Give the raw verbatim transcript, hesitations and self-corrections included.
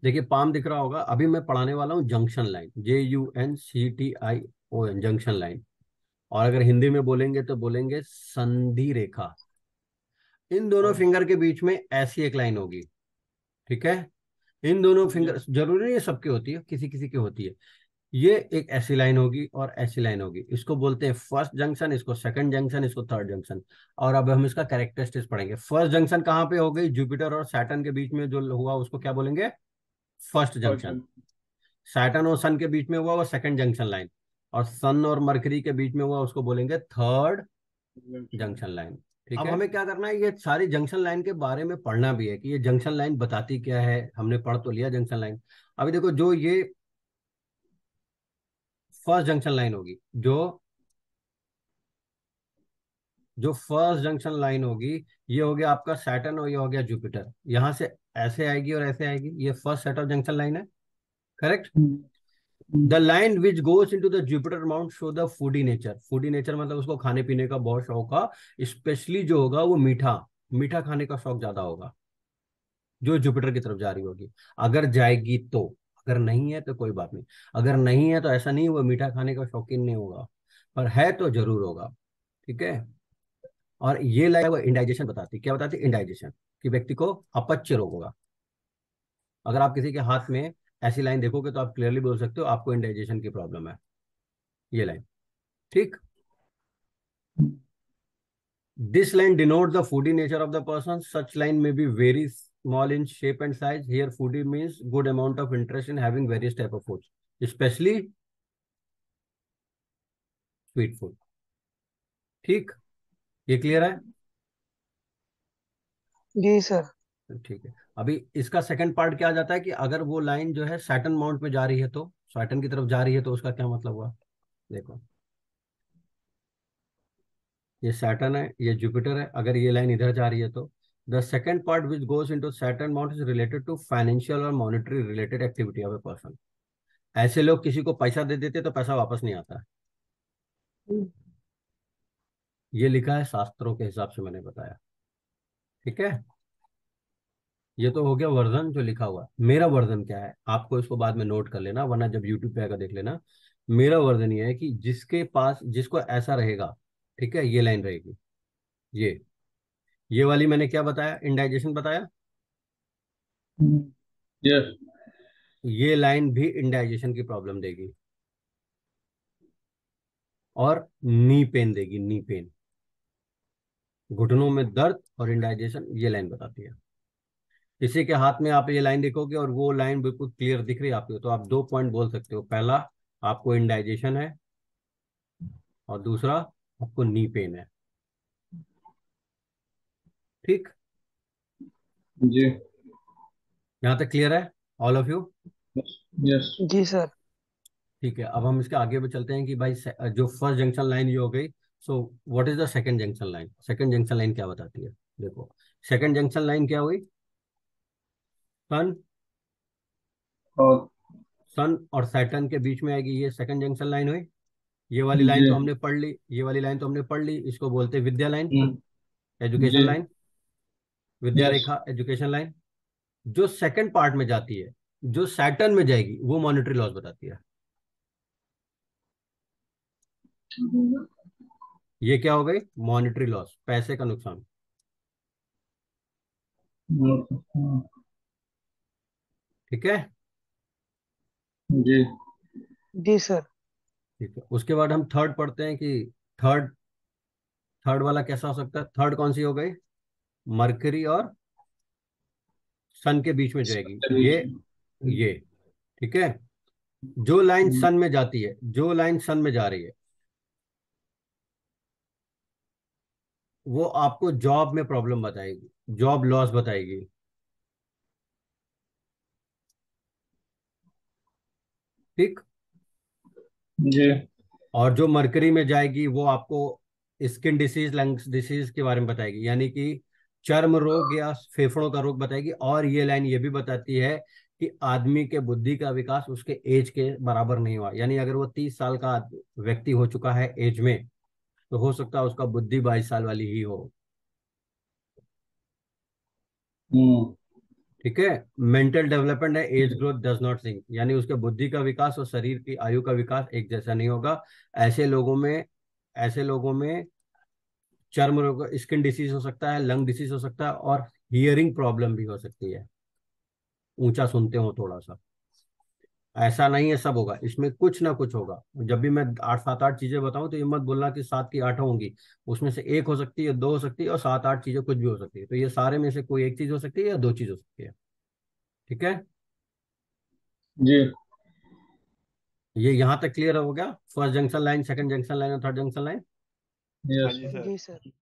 देखिए पाम दिख रहा होगा, अभी मैं पढ़ाने वाला हूँ junction line, J U N C T I O N, junction line. और अगर हिंदी में बोलेंगे तो बोलेंगे संधि रेखा। इन दोनों फिंगर के बीच में ऐसी एक लाइन होगी, ठीक है। इन दोनों फिंगर, जरूरी नहीं है सबकी होती है, किसी किसी की होती है। ये एक ऐसी लाइन होगी और ऐसी लाइन होगी, इसको बोलते हैं फर्स्ट जंक्शन, इसको सेकंड जंक्शन, इसको थर्ड जंक्शन। और अब हम इसका कैरेक्टरिस्टिक्स पढ़ेंगे। फर्स्ट जंक्शन कहाँ पे हो गई? जुपिटर और सैटर्न के बीच में जो हुआ उसको क्या बोलेंगे? First junction. सैटर्न और सन के बीच में हुआ वो सेकंड जंक्शन लाइन। और सन और मरकरी के बीच में हुआ उसको बोलेंगे थर्ड जंक्शन लाइन। ठीक अब है, हमें क्या करना है, ये सारी जंक्शन लाइन के बारे में पढ़ना भी है कि ये जंक्शन लाइन बताती क्या है। हमने पढ़ तो लिया जंक्शन लाइन। अभी देखो, जो ये फर्स्ट जंक्शन लाइन होगी, जो जो फर्स्ट जंक्शन लाइन होगी, ये हो गया आपका सैटर्न और ये हो गया जुपिटर। यहां से ऐसे आएगी और ऐसे आएगी, ये first set of junction line है, correct. The line which goes into the Jupiter mount show the foodie nature. Foodie nature मतलब उसको खाने पीने का बहुत शौक है, स्पेशली जो होगा वो मीठा, मीठा खाने का शौक ज्यादा होगा, जो जुपिटर की तरफ जा रही होगी। अगर जाएगी तो, अगर नहीं है तो कोई बात नहीं। अगर नहीं है तो ऐसा नहीं वो मीठा खाने का शौकीन नहीं होगा, पर है तो जरूर होगा, ठीक है। और ये लाइन वो इंडाइजेशन बताती, क्या बताती? इंडाइजेशन, कि व्यक्ति को अपच रोग होगा। अगर आप किसी के हाथ में ऐसी लाइन देखोगे तो आप क्लियरली बोल सकते हो आपको इंडाइजेशन की प्रॉब्लम है, ये लाइन, ठीक। This line denote the foodie nature of the person. Such line में be very small in shape and size. Here foodie means good amount of interest in having various type of foods, specially sweet food. ठीक, ये clear है? जी sir. ठीक है। अभी इसका second part क्या आ जाता है कि अगर वो लाइन जो है सैटर्न माउंट में जा रही है, तो सैटर्न की तरफ जा रही है, तो उसका क्या मतलब हुआ? देखो, ये सैटर्न है, ये जुपिटर है, अगर ये लाइन इधर जा रही है तो the second part which goes into Saturn mount is related to financial और monetary related activity of a person. ऐसे लोग किसी को पैसा दे देते तो पैसा वापस नहीं आता है। ये लिखा है शास्त्रों के हिसाब से, मैंने बताया, ठीक है। ये तो हो गया वर्जन जो लिखा हुआ है। मेरा वर्जन क्या है आपको इसको बाद में नोट कर लेना, वरना जब यूट्यूब पे आकर देख लेना। मेरा वर्जन ये है कि जिसके पास, जिसको ऐसा रहेगा, ठीक है, ये लाइन रहेगी, ये ये वाली मैंने क्या बताया? इंडाइजेशन बताया। यस। ये लाइन भी इंडाइजेशन की प्रॉब्लम देगी और नी पेन देगी, नी पेन, घुटनों में दर्द और इंडाइजेशन, ये लाइन बताती है। किसी के हाथ में आप ये लाइन देखोगे और वो लाइन बिल्कुल क्लियर दिख रही है आपको, तो आप दो पॉइंट बोल सकते हो। पहला, आपको इंडाइजेशन है, और दूसरा, आपको नी पेन है, ठीक। जी। यहाँ तक क्लियर है ऑल ऑफ यू? यस। जी सर। ठीक है, अब हम इसके आगे भी चलते हैं कि भाई से- जो फर्स्ट जंक्शन लाइन ये हो गई। So what is the second junction line? Second junction line क्या बताती है? देखो, सेकंड जंक्शन लाइन क्या हुई? सन, और सन और सैटर्न के बीच में आएगी, ये सेकंड जंक्शन लाइन हुई। ये वाली लाइन जी। तो हमने पढ़ ली, ये वाली लाइन तो हमने पढ़ ली, इसको बोलते हैं विद्या लाइन, हम्म, एजुकेशन जी। लाइन, विद्या यस। रेखा, एजुकेशन लाइन। जो सेकंड पार्ट में जाती है, जो सैटर्न में जाएगी, वो मॉनेटरी लॉस बताती है। ये क्या हो गई? मॉनेटरी लॉस, पैसे का नुकसान, ठीक है। जी। जी सर। ठीक है, उसके बाद हम थर्ड पढ़ते हैं कि थर्ड, थर्ड वाला कैसा हो सकता है? थर्ड कौन सी हो गई? मरकरी और सन के बीच में जाएगी, सबके ये बीच में। ये ठीक है। जो लाइन सन में जाती है, जो लाइन सन में जा रही है, वो आपको जॉब में प्रॉब्लम बताएगी, जॉब लॉस बताएगी, ठीक। जी। और जो मरकरी में जाएगी वो आपको स्किन डिसीज, लंग्स डिसीज के बारे में बताएगी, यानी कि चर्म रोग या फेफड़ों का रोग बताएगी। और ये लाइन ये भी बताती है कि आदमी के बुद्धि का विकास उसके एज के बराबर नहीं हुआ, यानी अगर वो तीस साल का व्यक्ति हो चुका है एज में, तो हो सकता है उसका बुद्धि बाईस साल वाली ही हो। हम्म। ठीक है। मेंटल डेवलपमेंट है, age growth does not sync, यानी उसके बुद्धि का विकास और शरीर की आयु का विकास एक जैसा नहीं होगा। ऐसे लोगों में ऐसे लोगों में चर्म रोग, स्किन डिसीज हो सकता है, लंग डिसीज हो सकता है, और हियरिंग प्रॉब्लम भी हो सकती है, ऊंचा सुनते हो थोड़ा सा। ऐसा नहीं है सब होगा, इसमें कुछ ना कुछ होगा। जब भी मैं आठ सात आठ चीजें बताऊं तो ये मत बोलना कि सात की आठ होंगी, उसमें से एक हो सकती है, दो हो सकती है, और सात आठ चीजें कुछ भी हो सकती है। तो ये सारे में से कोई एक चीज हो सकती है या दो चीज हो सकती है। ठीक है। जी। ये यहाँ तक क्लियर हो गया, first junction line, second junction line और थर्ड जंक्शन लाइन। यस हाँ जी सर। सर। जी सर।